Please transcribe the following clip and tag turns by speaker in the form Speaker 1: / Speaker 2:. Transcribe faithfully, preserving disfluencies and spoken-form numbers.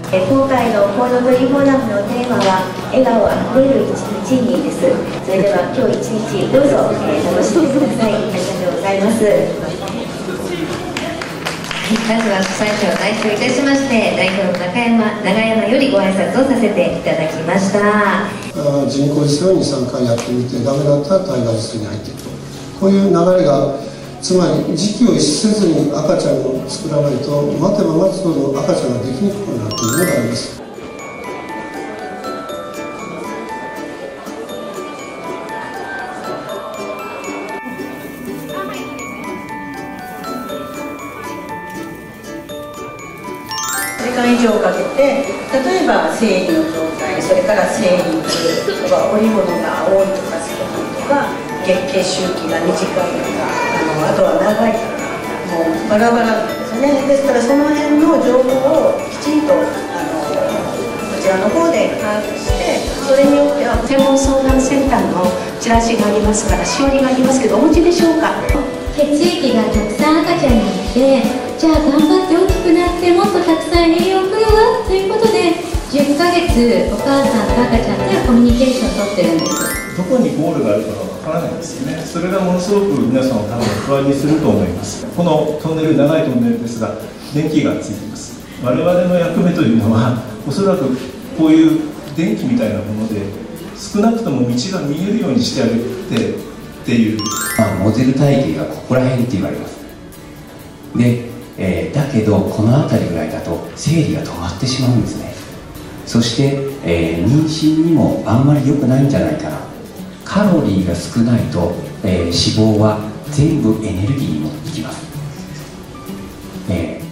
Speaker 1: え今回のコウノトリフォーラムのテーマは笑顔あふれる一日にです。それでは今日一日どうぞ、えー、楽しんでください。ありがとうございます。まずは主催者を代表いたしまして代表の中山長山よりご挨拶をさせていただきました。
Speaker 2: 人工授精にさんかいやってみてダメだったら体外受精に入っていくと、こういう流れが、つまり時期を逸せずに赤ちゃんを作らないと待てば待つほど赤ちゃんができにくくなるというのがあります。
Speaker 3: 時間以上かけて、例えば生理の状態、それから生理とか織物が多いとか少ないとか、月経周期が短いとか、あのあとは長いとか、もうバラバラなんですよね。ですからその辺の情報をきちんとあのこちらの方で把握して、それによっては
Speaker 4: 専門相談センターのチラシがありますから、しおりがありますけどお持ちでしょうか。
Speaker 5: 血液がたくさん赤ちゃんにいて、じゃあ頑張って大きくなってもっとたくさん栄養をくるわということでじゅっかげつお母さんと赤ちゃんでコミュニケーションをとってるんです。
Speaker 6: どこにゴールがあるかわからないんですよね。それがものすごく皆さんを多分不安にすると思います。このトンネル、長いトンネルですが電気がついています。我々の役目というのはおそらくこういう電気みたいなもので少なくとも道が見えるようにしてあげてっていう、
Speaker 7: まあ、モデル体型がここら辺って言われます。で、えー、だけどこの辺りぐらいだと生理が止まってしまうんですね。そして、えー、妊娠にもあんまり良くないんじゃないかな。カロリーが少ないと、えー、脂肪は全部エネルギーにもいきます。えー